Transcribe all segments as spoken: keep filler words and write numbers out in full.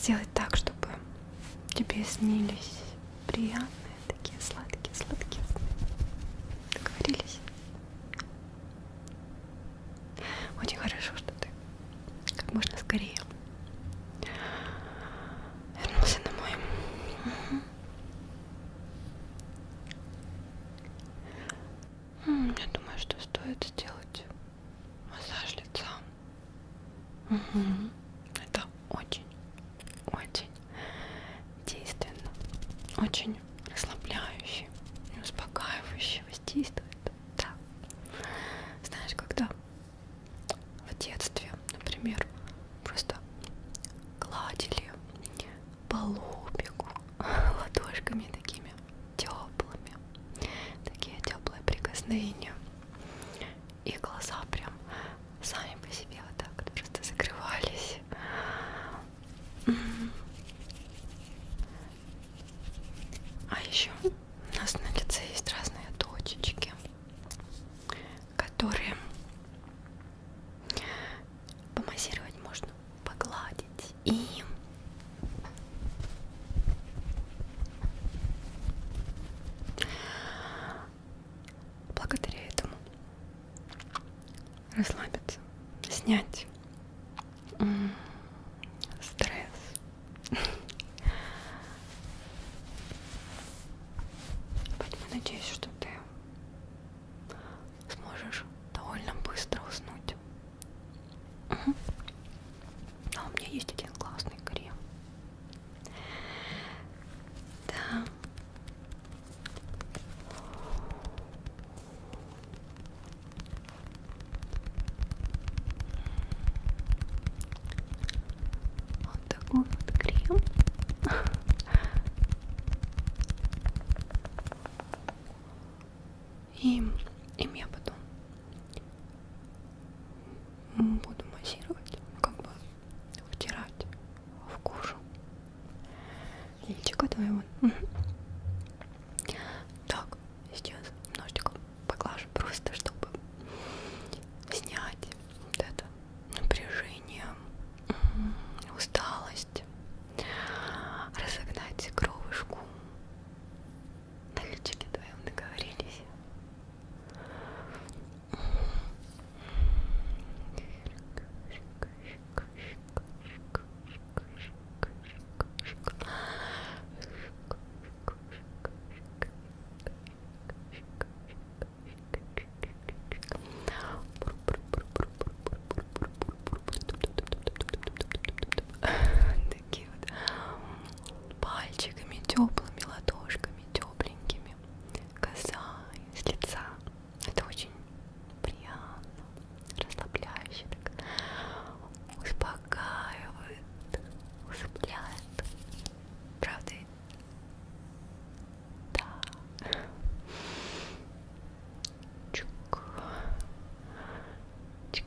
сделать так, чтобы тебе снились приятные, такие сладкие, сладкие сны. Договорились? Очень хорошо, что ты как можно скорее вернулся домой. Угу. Я думаю, что стоит сделать массаж лица. Угу. Это очень, очень действенно, очень расслабляюще и успокаивающе воздействует. Да. Знаешь, когда в детстве, например, просто гладили по лобику ладошками такими теплыми, такие теплые прикосновения, и глаза прям сами по себе вот так вот просто закрывались. А еще у нас на лице есть разные точечки, которые помассировать можно, погладить. И благодаря этому расслабиться, снять стресс. Поэтому надеюсь, что ты сможешь довольно быстро уснуть. Угу. А у меня есть один классный крем. Да. Вот такой вот крем. И им я потом буду массировать, как бы втирать в кожу личика твоего. Так, сейчас немножечко поглажу, просто чтобы снять вот это напряжение, усталость, разогнать кровушку на личике твоем. Договорились? Такие вот пальчиками, теплыми ладошками, тепленькими касаюсь лица. Это очень приятно, расслабляюще, так успокаивает, усыпляет. Правда? Да. Чук. Чик.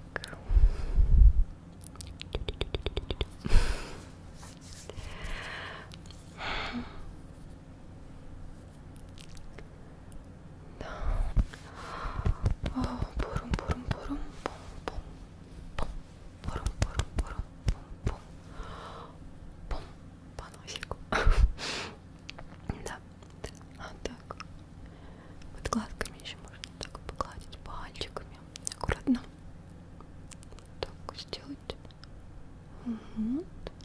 Да. О, пурум, пурум, пурум, пум, пум, пум, пурум, пурум, пурум, пум, пум, пум, по носику. Да. Вот так. Под глазками еще можно так погладить пальчиками. Аккуратно. Так сделать. Угу.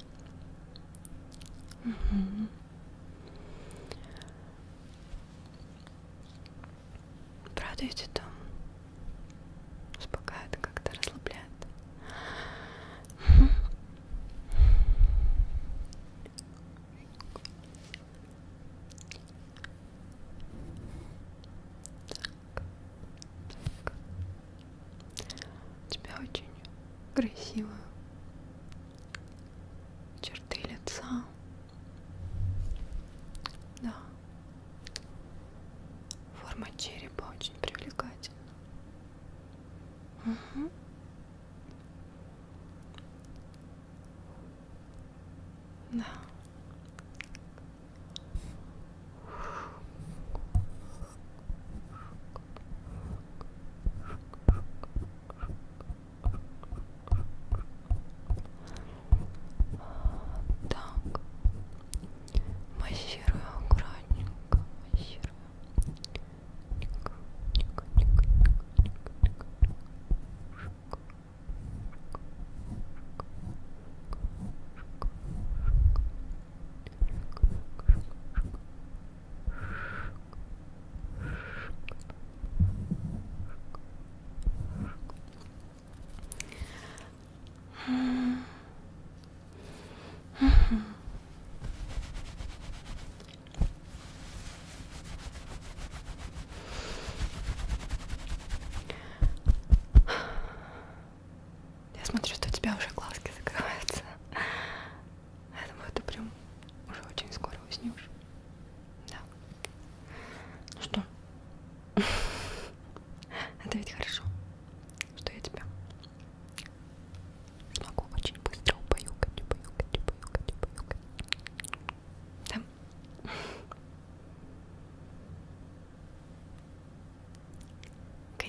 Угу. Правда, ведь это успокаивает, как-то расслабляет. Угу. Так, так. У тебя очень красивые черты лица. Да. Форма черепа очень привлекательна. Угу. Да. Так.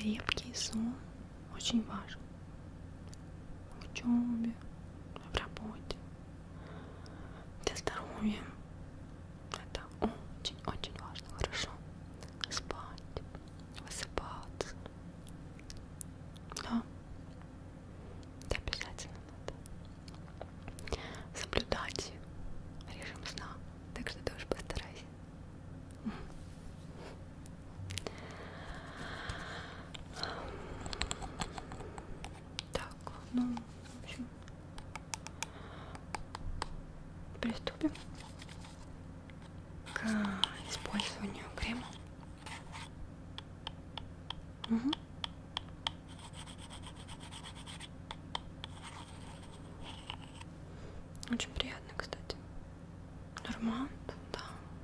Крепкий сон очень важен в учебе, в работе, для здоровья. Это очень-очень важно. Хорошо спать, высыпаться. Да, это обязательно надо соблюдать режим сна. Так что тоже постарайся. Так, ну, в общем, приступим к использованию крема. Угу. Очень приятно, кстати. Нормально, да.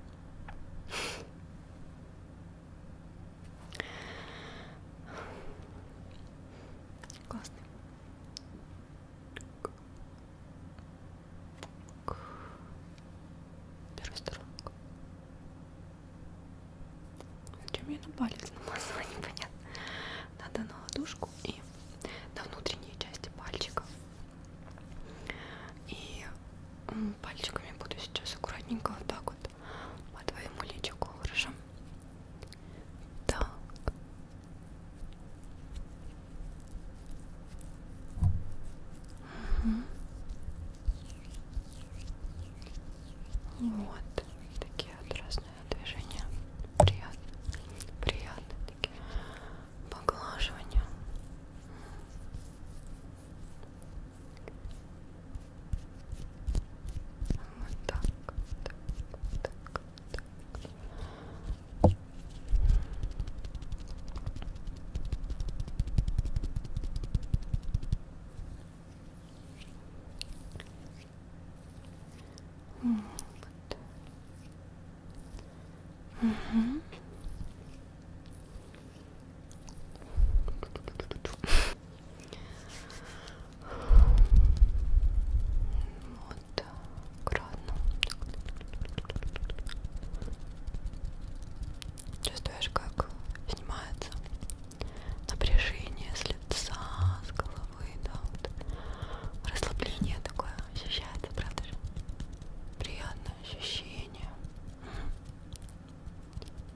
Классный. Первая сторонка. Зачем я на палец намазала, непонятно. Надо на ладошку и на внутренней части пальчика. И пальчиками буду сейчас аккуратненько вот так вот по твоему личику, хорошо? Так. Угу. Вот такие вот разные движения. Приятно, приятно такие поглаживания. Вот так, так, так, так. Вот. Угу. Вот, аккуратно. Чувствуешь, как снимается напряжение с лица, с головы, да, вот. Расслабление такое ощущается, правда же? Приятное ощущение.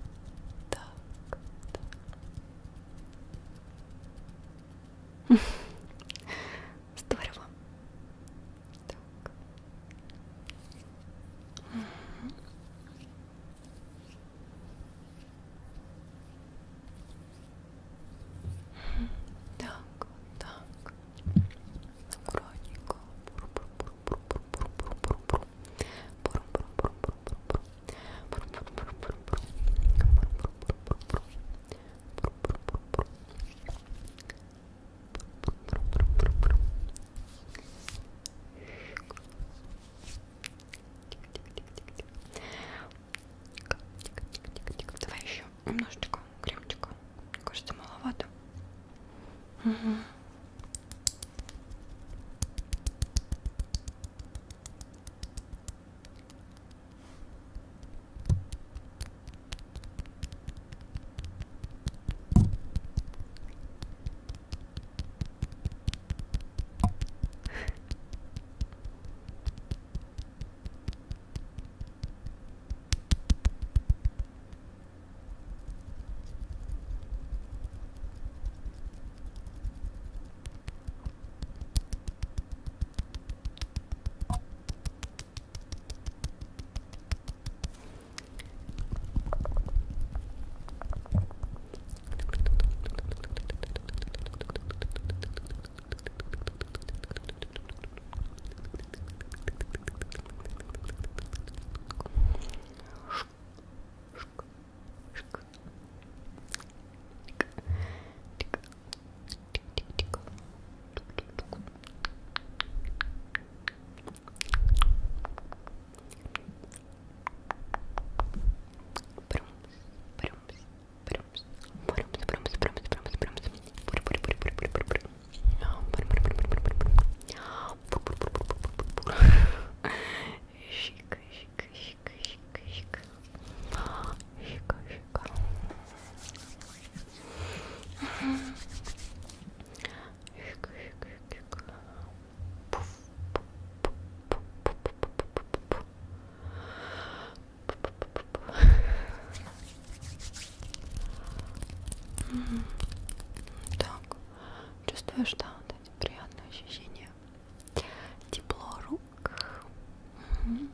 Угу.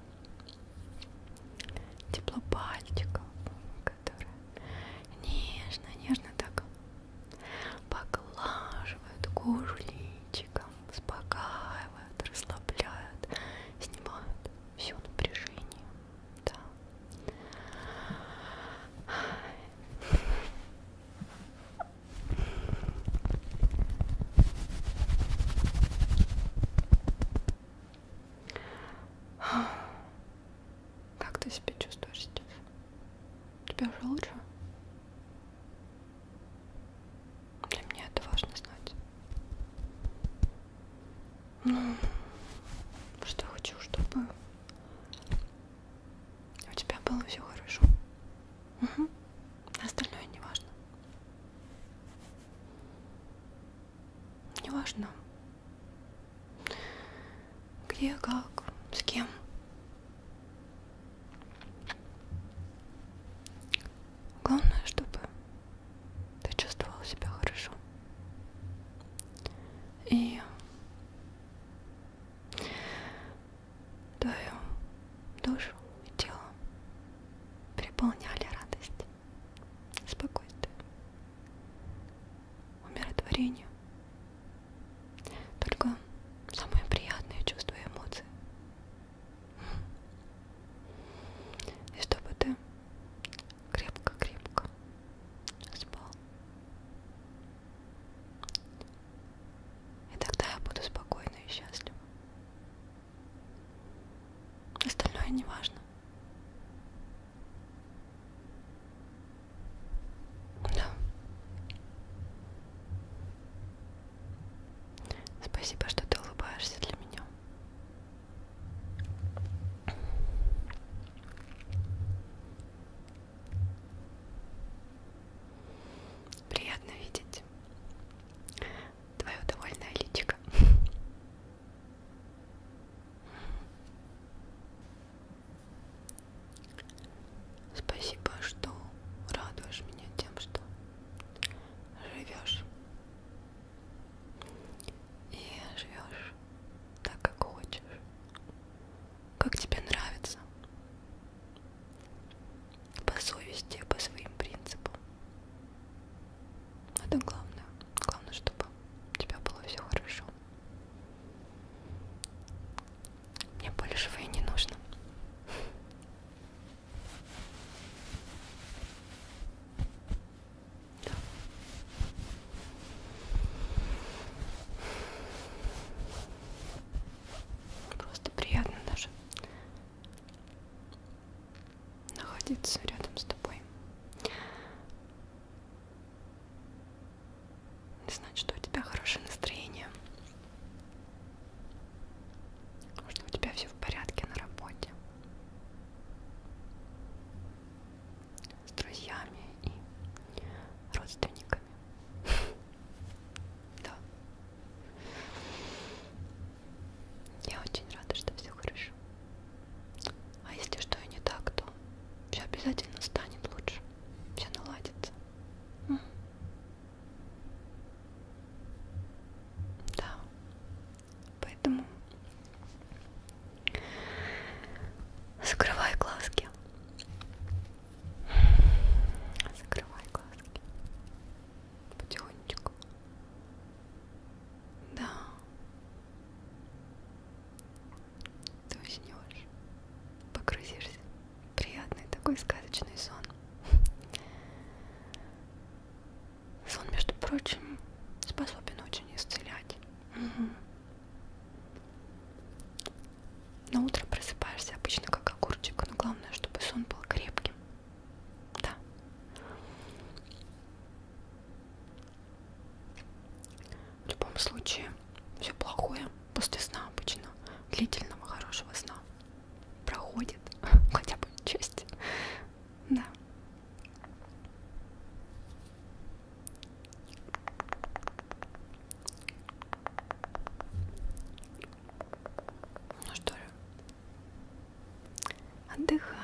Тепло пальчиков, которые нежно-нежно так поглаживают кожу личиком, успокаивают, расслабляют, снимают все напряжение. Да. Как ты себя чувствуешь сейчас? Тебе уже лучше? Для меня это важно знать. Ну, что я хочу, чтобы у тебя было все хорошо. Угу. Остальное не важно. Не важно, где, как, с кем. Главное, чтобы ты чувствовал себя хорошо. И твою душу и тело переполняли радость, спокойствие, умиротворение. Только самые приятные чувства и эмоции. И чтобы ты крепко-крепко спал. И тогда я буду спокойна и счастлива. Остальное не важно. Да. Спасибо, что ты улыбаешься для меня. Приятно видеть твое довольное личико. Спасибо, что радуешь меня тем, что живешь. И живешь так, как хочешь, как тебе нравится, по совести, по своим принципам. Это главное. Главное, чтобы у тебя было все хорошо. Мне большего и не нужно. Да. Просто приятно даже находиться рядом с тобой. И знать, что у тебя хорошее настроение, что у тебя все в порядке на работе, с друзьями и родственниками. Да. Я очень рада, что все хорошо. А если что и не так, то все обязательно станет лучше. Все наладится. М. Да. Поэтому закрывай глазки. Закрывай глазки. Потихонечку. Да. Ты уснешь. Погрузишься в приятный такой сказочный сон. Сон, между прочим, способен очень исцелять. Угу. На утро просыпаешься обычно как огурчик, но главное, чтобы сон был крепким. Да. В любом случае, все плохое после сна обычно, длительного хорошего сна, проходит хотя бы часть. Да. Ну что же, отдыхай.